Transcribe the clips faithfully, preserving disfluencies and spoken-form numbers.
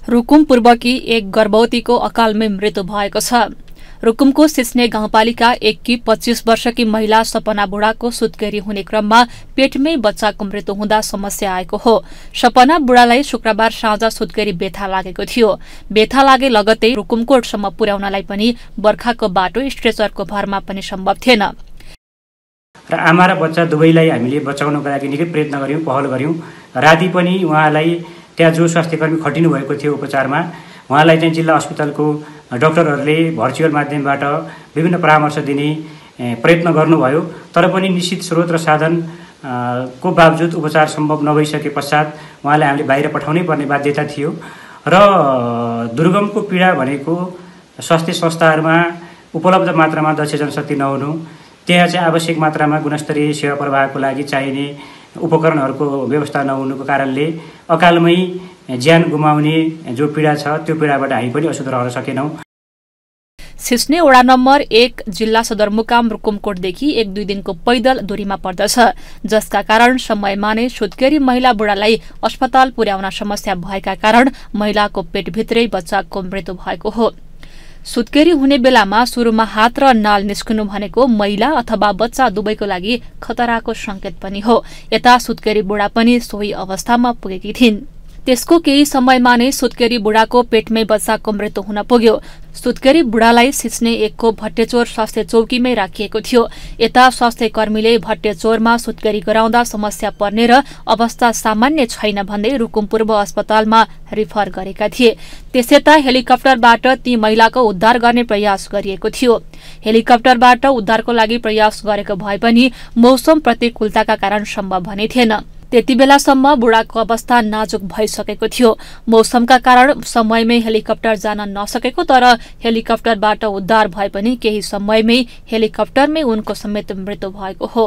रुकुम पूर्वकी एक गर्भवतीको अकालमै मृत्यु भएको छ। रुकुमको सिस्ने गाउँपालिका एक की पच्चीस वर्षकी महिला सपना बुढाको सुत्केरी हुने क्रममा पेटमै बच्चाको मृत्यु हुँदा समस्या आएको हो। सपना बुढालाई शुक्रबार साँझ सुत्केरी बेथा लागेको थियो। बेथा लागे लगतै रुकुमकोटसम्म पुर्याउनलाई पनि बर्खाको बाटो स्ट्रेचरको भरमा पनि सम्भव थिएन। र आमा र बच्चा दुवैलाई हामीले बचाउनको लागि निकै प्रयत्न गर्यौं, पहल गर्यौं। राति पनि उहाँलाई त्यहाँ जो स्वास्थ्यकर्मी खटिनु भएको थियो उपचारमा, उहाँलाई चाहिँ जिल्ला अस्पतालको डाक्टरहरूले भर्चुअल माध्यमबाट विभिन्न परामर्श दिने प्रयत्न गर्नुभयो। तर पनि निश्चित स्रोत र साधन को बावजुद उपचार सम्भव नभइसके पश्चात उहाँलाई हामीले बाहिर पठाउनै पर्ने बाध्यता थियो। र दुर्गमको पीडा भनेको स्वास्थ्य संस्थाहरूमा उपलब्ध मात्रामा दक्ष जनशक्ति नहुनु, त्यहाँ चाहिँ आवश्यक मात्रामा गुणस्तरीय सेवा प्रवाहको लागि चाहिने उपकरणहरूको व्यवस्था नहुनुको कारणले अकालमै ज्यान गुमाउने जो पीडा छ त्यो पीडाबाट हामी पनि अशुद्ध रहन सकेनौं। सिस्ने वडा नम्बर एक जिल्ला सदरमुकाम रुकुमकोटदेखि एक दुई दिनको पैदल दूरीमा पर्दछ, जसका कारण समयमा नै सुत्केरी महिला बुढालाई अस्पताल पुर्याउन समस्या भएका कारण महिलाको पेटभित्रै बच्चाको मृत्यु भएको हो। सुत्केरी हुने बेलामा सुरुमा हात र नाल निस्कनु भनेको महिला अथवा बच्चा दुवैको लागि खतराको संकेत पनि हो। यता सुत्केरी बुढा पनि सोही अवस्थामा पुगेकी थिइन्। त्यसको केही समयमा नै सुत्केरी बुढाको पेटमै बच्चाको मृत्यु हुन पुग्यो। सुत्केरी बुढालाई सिस्ने एकको भट्टेचोर स्वास्थ्य चौकीमै राखिएको थियो। यता स्वास्थ्य कर्मीले भट्टेचोरमा सुत्केरी गराउँदा समस्या पर्ने र अवस्था सामान्य छैन भन्दै रुकुम पूर्व अस्पतालमा रिफर गरेका थिए। त्यसयता हेलिकप्टरबाट ती महिलाको उद्धार गर्ने प्रयास गरिएको थियो। हेलिकप्टरबाट उद्धारको लागि प्रयास गरेको भए पनि मौसम प्रतिकूलताका कारण सम्भव भने थिएन। त्यति बेलासम्म बुढाको अवस्था नाजुक भइसकेको थियो। मौसमका कारण समयमै हेलिकप्टर जान नसकेको, तर हेलिकप्टरबाट उद्धार भए पनि केही समयमै हेलिकप्टरमै उनको समेत मृत्यु भएको हो।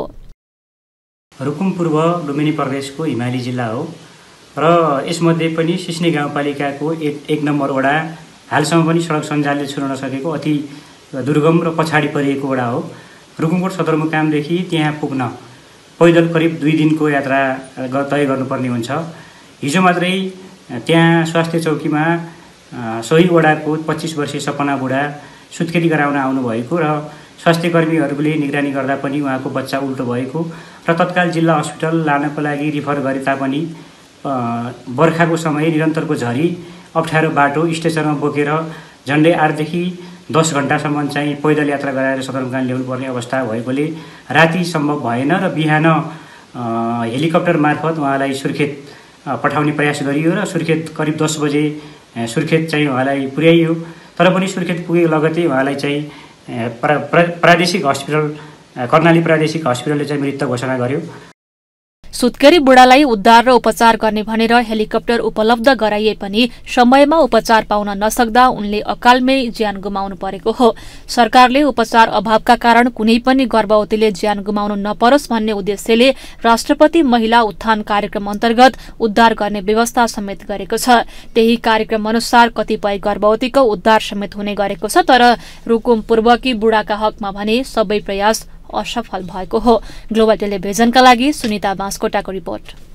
रुकुम पूर्व लुम्बिनी प्रदेशको हिमाली जिल्ला हो र यसमध्ये पनि सिस्ने गाउँपालिकाको एक एक नम्बर वडा हालसम्म पनि सडक सञ्जालले छुन नसकेको अति दुर्गम र पछाडि परिएको वडा हो। रुकुमकोट सदरमुकामदेखि त्यहाँ पुग्न पैदल करिब दुई दिनको यात्रा तय गर्नुपर्ने हुन्छ। हिजो मात्रै त्यहाँ स्वास्थ्य चौकीमा सोही वडाको पच्चीस वर्षीय सपना बुढा सुत्केरी गराउन आउनुभएको र स्वास्थ्य कर्मीहरूले निगरानी गर्दा पनि उहाँको बच्चा उल्टो भएको र तत्काल जिल्ला अस्पताल लानको लागि रिफर गरे तापनि बर्खाको समय निरन्तरको झरी अप्ठ्यारो बाटो स्टेसनमा बोकेर झन्डै आठदेखि दस घण्टासम्म चाहिँ पैदल यात्रा गराएर सदरमुकाम ल्याउनुपर्ने अवस्था भएकोले राति सम्भव भएन र बिहान हेलिकप्टर मार्फत उहाँलाई सुर्खेत पठाउने प्रयास गरियो र सुर्खेत करिब दस बजे सुर्खेत चाहिँ उहाँलाई पुर्याइयो। तर पनि सुर्खेत पुगे लगतै उहाँलाई चाहिँ प्रा, प्रा, प्रादेशिक हस्पिटल कर्णाली प्रादेशिक हस्पिटलले चाहिँ मृत घोषणा गर्यो। सुत्केरी बुढालाई उद्धार र उपचार गर्ने भनेर हेलिकप्टर उपलब्ध गराइए पनि समयमा उपचार पाउन नसक्दा उनले अकालमै ज्यान गुमाउनु परेको हो। सरकारले उपचार अभावका कारण कुनै पनि गर्भवतीले ज्यान गुमाउनु नपरोस् भन्ने उद्देश्यले राष्ट्रपति महिला उत्थान कार्यक्रम अन्तर्गत उद्धार गर्ने व्यवस्था समेत गरेको छ। त्यही कार्यक्रम अनुसार कतिपय गर्भवतीको उद्धार समेत हुने गरेको छ, तर रुकुम पूर्वकी बुढाका हकमा भने सबै प्रयास असफल भएको हो। ग्लोबल टेलिभिजनका लागि सुनिता बास्कोटाको रिपोर्ट।